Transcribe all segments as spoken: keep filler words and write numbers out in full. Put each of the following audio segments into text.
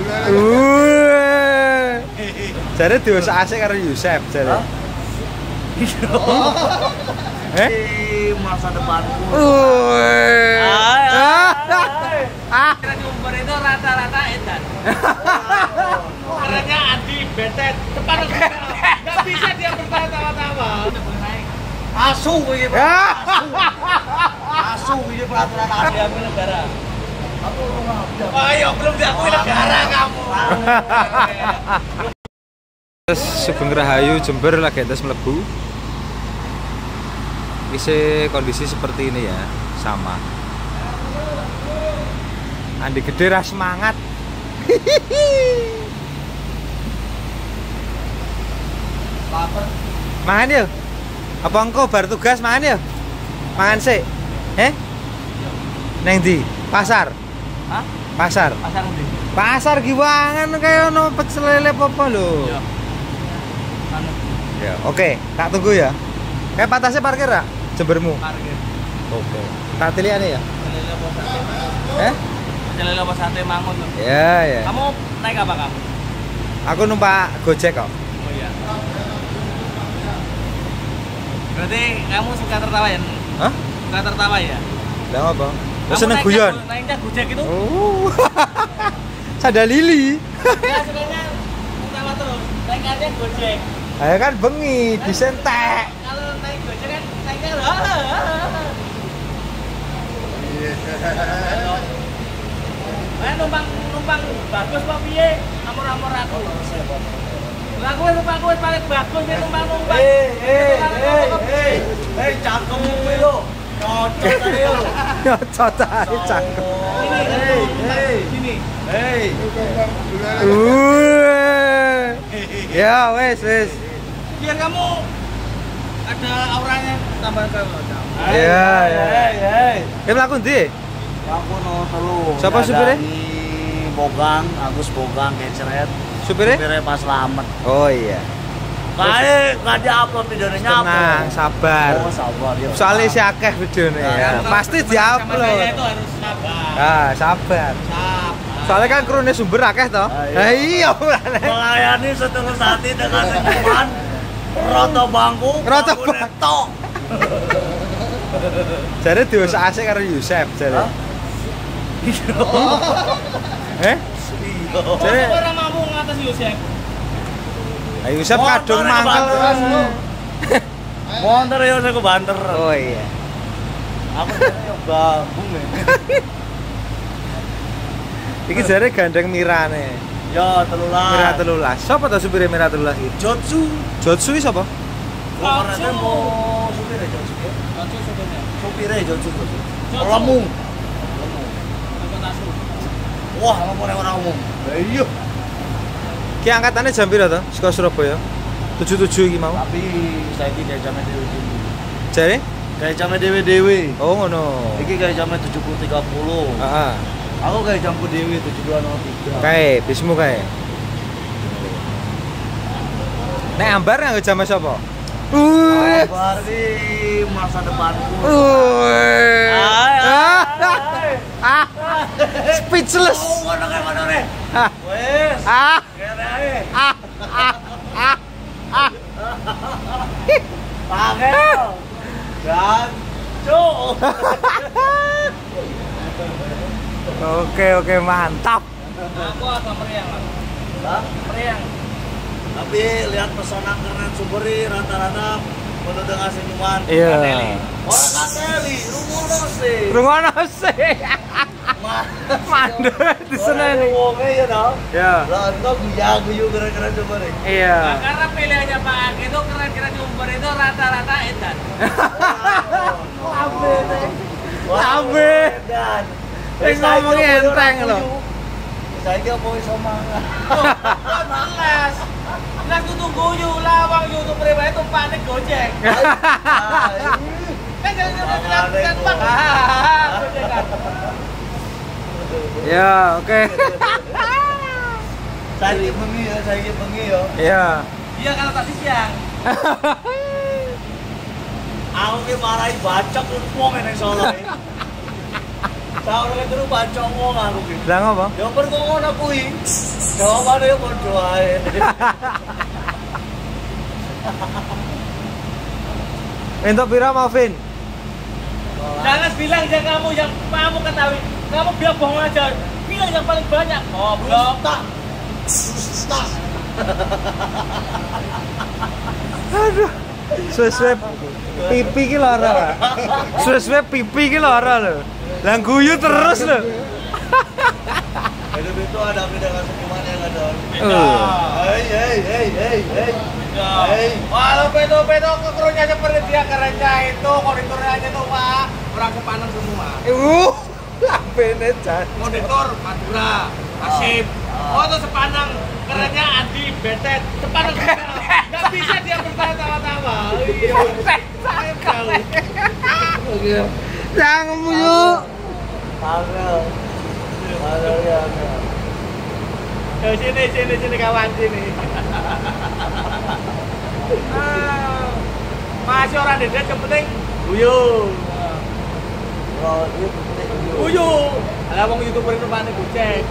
Wih. Jare diusak asik karo Yusef jare. Eh, masa depanku. Wih. Ah, kira umur itu rata-rata edan. Kerennya Adi Betet, depan nggak bisa dia bertawa-tawa. Asu ini asu. Asu ini peraturan ada Diakui negara. aku Ayo belum diakui negara kamu. Terus Sugeng Rahayu Jember lagi atas melebu. Isi kondisi seperti ini ya, sama. Andi gede ras semangat. lapar. Mangan yuk. Apa engkau baru tugas mangan yuk? Mangan sih. Eh? Neng di pasar. Hah? Pasar. Pasar ndi? Pasar giwangan kayak ono pecel lele apa lho. Iya. Anu Ya, oke, tak tunggu ya. Kayak patasnya parkir ya? Jembermu. parkir. Oke. Tak tiliane ya? Celele apa sate? Eh? Celele apa sate mangun. Ya, ya. Kamu naik apa kamu? Aku numpak Gojek kok. Oh iya. Berarti kamu suka tertawa ya? Hah? Suka tertawa ya? Lah apa? Kamu Seneng naiknya guyon. go- Naiknya Gojek itu? Oh. Sada lili. Ya sukanya tertawa terus. Naiknya Gojek. Ayo kan bengi disentek. Kalau naik Gojek kan naiknya Eh numpang numpang bagus apa piye? Amor-amor aku. Lah kowe numpak kowe paling bagus nek numpang-numpang. Eh, eh, eh, eh, eh, cangkem kuwi lho. Nyocot ae lho. Nyocot ae cangkem. Ini Hei, hei. sini. Hei. Wih. Ya wes wes. Biar kamu ada auranya tambah ke Iya, iya. Hei, hei. Kayak mlaku ndi? Aku no telu. Siapa supirnya? Dari Bogang, Agus Bogang keceret. Supirnya? Supirnya Pak Slamet. Oh iya. Kae enggak diupload videonya apa? Tenang, sabar. Oh, sabar ya. Soalnya si akeh videonya ya. Pasti Sama saya diupload. itu harus sabar. Ah, sabar. Sabar. Soalnya kan krune sumber akeh toh. Ah, iya. Lah iya. Melayani setulus hati dengan senyuman. Roto bangku, Roto bangku bangku. netok. Jare diusak asik karo Yusef jare. Hah? Eh? Jare Kok ora mampu ngatas Yusef? Ayo Yusef Motor kadung yang mangkel. banter. Monter ya aku banter. Oh iya. Aku yo gabung ya. Iki jare gandeng Mirane. Ya telulas. Mira telulas. Sopo to supire Mira telulas iki? Jotsu. Jotsu iki sapa? Karena mau supir Jotsu. Kocok sebenarnya. Supir Jotsu. Jotsu. Lemung. Kocok tasu. Wah, lemung orang umum. Iya. Ki angkatane jam piro to? Saka Surabaya. tujuh puluh tujuh iki mau. Tapi saiki kayak jamnya dewe. Jare? Kayak jamnya dewe-dewe. Oh ngono. Iki kayak jamnya tujuh puluh tiga puluh. Heeh. Aku kayak jamku dewe tujuh dua nol tiga. Kae, bismu kae. Nek ambar nganggo jam sapa? Wih. Berarti masa depanku. Wih. Ay, Ah. ay, Ah. Speechless. Oh, ngono kae ngono re. Ah. Wes. Ah. Kene ae. Ah. Ah. Ah. Ah. Pakai. Dan cuk. Oke, oke, mantap. Aku agak meriang, Mas. Hah? Meriang. Tapi lihat pesona keren Suberi rata-rata penuh dengan senyuman. Iya. Orang kateli, rumono sih. Rungono sih. Mandek di Senen. Wonge ya dong. Ya. Lah entar guyu-guyu keren-keren Suberi. Iya. Nah, karena pilihannya Pak Agi itu keren-keren umur itu rata-rata edan. Lambe teh. Lambe. Dan Wis ngomongnya enteng lho. Saiki opo iso mangan. Malas. Lah kudu guyu lawang YouTube pribadi tumpakne Gojek. Kan jangan bilang Pak. Ya, oke. Saiki bengi ya, saiki bengi ya. Iya. Iya kalau tadi siang. Aku ki marahi bacok wong ning Solo. Saur nek turu bancok wong aku iki. Lah ngopo? Ya perko ngono kuwi. Jawabane yo padha ae. Entuk pira mau Vin? Jangan bilang yang kamu yang kamu ketahui. Kamu bilang bohong aja. Bilang yang paling banyak. Goblok. Tak. Tak. Aduh. Suwe-suwe pipi ki lara. Suwe-suwe pipi ki lara lho. Lah guyu terus lho. Hidup itu ada beda keseimbangan yang ada. Beda. Hei hei hei hei hei. Hei. Walau pedo-pedo kekerunya seperti dia kerennya itu konditornya aja tuh Pak. Orang sepanan semua. Uh, lambene jan. Konditor Madura, Kasim. Oh itu sepanang kerennya Andi Betet. Sepanang nggak bisa dia bertawa-tawa. Iya. Saya tahu. Jangan yuk. Angel. Angel ya. Yo sini sini sini kawan sini. Ah, masih orang dedet yang penting guyu. Oh, itu penting. Guyu. Ala wong YouTuber itu pane gocek.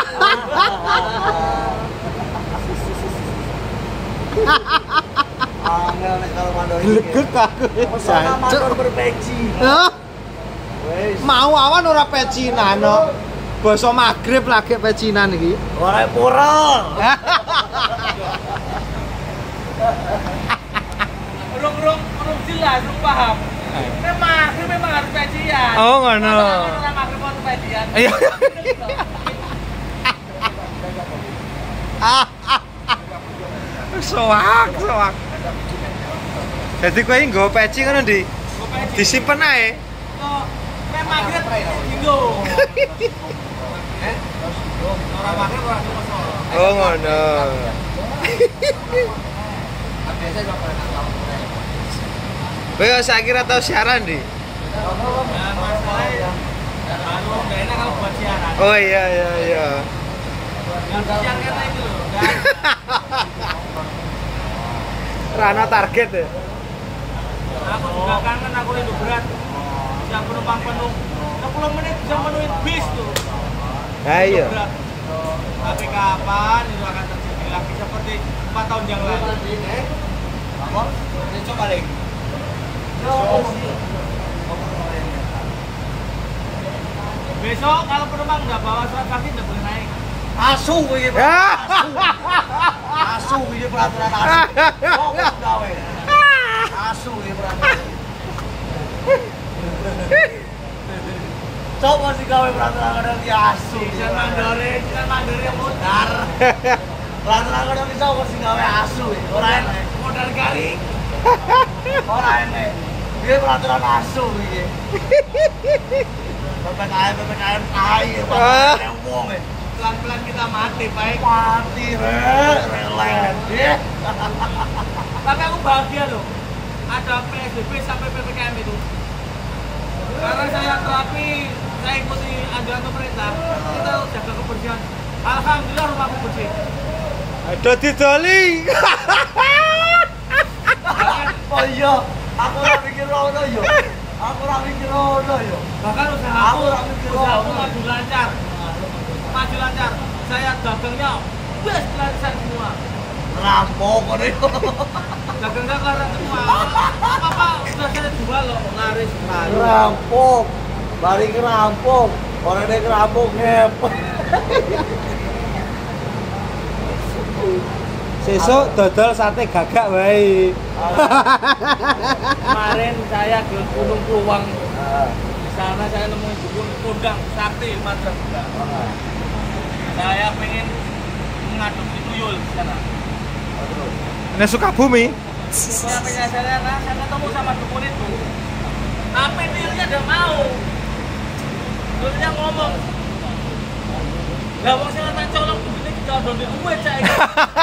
Angel nek kalau mandor iki. Glegek aku. Pesona mandor berpeci. Hah? Wes. Mau awan ora pecinan no. Basa Maghrib lagi pecinan iki. Ora pura. Urung-urung urung jelas, urung paham. Memang, memang harus pecian. Oh, ngono. Orang magrib mau pecian. Iya. Soak, soak. Jadi kowe nggo peci ngono ndi? Disimpen ae. Kok memang magrib dinggo. Eh? Orang magrib ora poso. Oh, ngono. Kowe saiki ora tau siaran ndi? Nah, masalahnya anu enggak enak kalau buat siaran. Oh iya iya iya. Yang siaran kita itu loh, enggak. Rana target ya. Aku juga kangen aku rindu berat. Yang penumpang penuh sepuluh menit bisa menuin bis tuh. Nah, iya. Berat. Tapi kapan itu akan terjadi lagi seperti empat tahun yang lalu? Eh? Apa? Coba lagi. Besok kalau penumpang nggak bawa surat kaki nggak boleh naik. Asu iki. Asu. Asu iki peraturan asu. Kok gawe. Asu iki peraturan. Coba sih gawe peraturan kadang di asu. Jangan mandore, jangan mandore yang modar. Peraturan kadang bisa kok sih gawe asu iki. Ora enak. Modal garing. Ora enak. Iki peraturan asu iki. P P K M P P K M ae Pak wong e. Pelan-pelan kita mati, baik. Mati re, relet. Tapi aku bahagia loh. Ada P S B B sampai P P K M itu. Karena saya terapi, saya ikuti anjuran pemerintah. Kita jaga kebersihan. Alhamdulillah rumahku bersih. Ada didoli. Oh iya, aku ora mikir ngono yo. Aku ora mikir ngono yo. Bahkan usaha aku, usaha aku maju lancar. Maju lancar. Saya dagangnya wes lancar semua. Rampok ngono iku. Dagang saya kelar semua. Apa sudah saya jual loh, laris. Rampok. Bari ngerampok. Ora nek ngerampok ngepet. Sesuk dodol sate gagak wae. Kemarin saya ke Gunung Pluwang. Di sana saya nemuin gunung kondang sate Madura. Saya pengen mengadopsi tuyul di sana. Ini Sukabumi. Saya pengen saya nah, saya ketemu sama dukun itu. Tapi tuyulnya udah mau. Tuyulnya ngomong. Lah wong sing tak colok begini didodol di kuwe cak iki.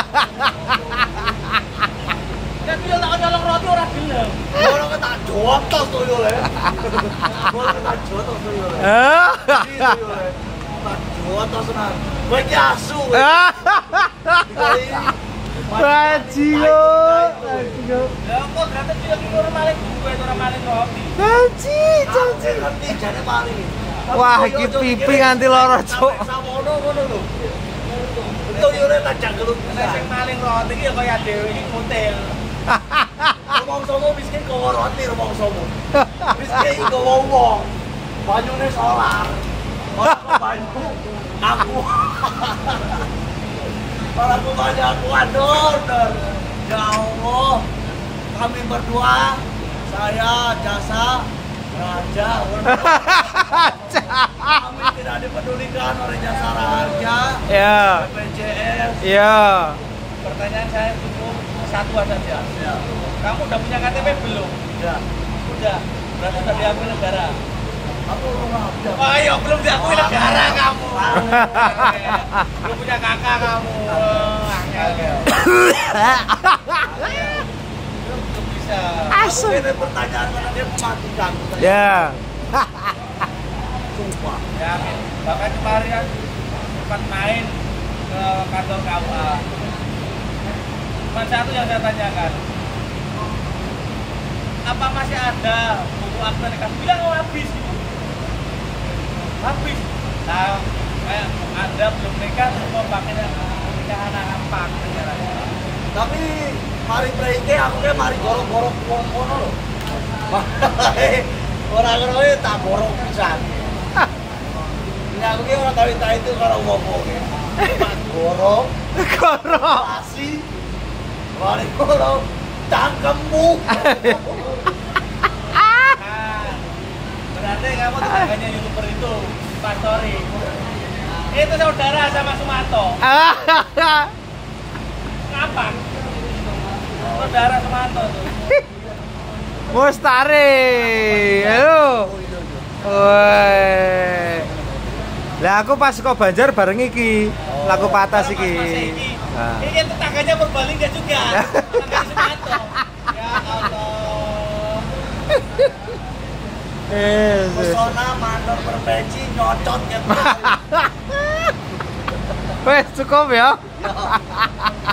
Kan tuyul tak colok roti ora gelem. Ora tak jotos tuyule. Ora tak jotos tuyule. Ah. Tak jotos tenan. Kowe iki asu. Bajio. Bajio. Lah kok gratis tuyul iki ora maling duwe ora maling roti. Baji, Janji ngerti jane mari. Wah, iki pipi nganti lara, Cuk. Samono ngono lho. Itu yo nek tajak gelung. Nek sing maling roti iki ya kaya dhewe iki kutil. Wong somo miskin gowo roti wong somo. Miskin iki gowo wong. Banyune solar. Ora kok banyu. Aku. Ora kok banyu aku ador. Ya Allah. Kami berdua, saya, Jasa, Raja. Kami tidak dipedulikan oleh Jasa Raja. Ya. B P J S. Ya. Pertanyaan saya cukup satu saja. Ya. Kamu udah punya K T P belum? Ya. Udah. Berarti udah diakui negara. Aku belum ada. Oh iya, belum diakui negara kamu. Belum punya kakak kamu. Angel. Belum bisa. Aku ini pertanyaan karena dia mematikan. Ya. Sumpah. Ya, bahkan kemarin sempat main ke kantor K U A. Cuma satu yang saya tanyakan, apa masih ada buku akta nikah? Bilang oh, habis gitu. Habis. Nah, kayak Anda belum nikah, mau pakai pernikahan apa? Tapi mari preike aku ke mari gorok-gorok wong kono lho. Ora ngono iki tak gorok pisan. Ini aku ki ora tahu tak itu karo wong-wong. Tak gorok, Gorok. pasti. Mari gorok cangkemmu. Nah, berarti kamu tetangganya YouTuber itu, Pak Tori. Itu saudara sama Sumanto. Kapan? Saudara Sumanto tuh. Mustari. Halo. Woi. Lah aku pas kok Banjar bareng iki. Laku patas Kalau iki. pas-pas ini, Nah. ini tetangganya Purbalingga juga. Tetangganya Sumanto. Ya Allah. Eh. Pesona mandor berpeci nyocot gitu. Wes cukup ya.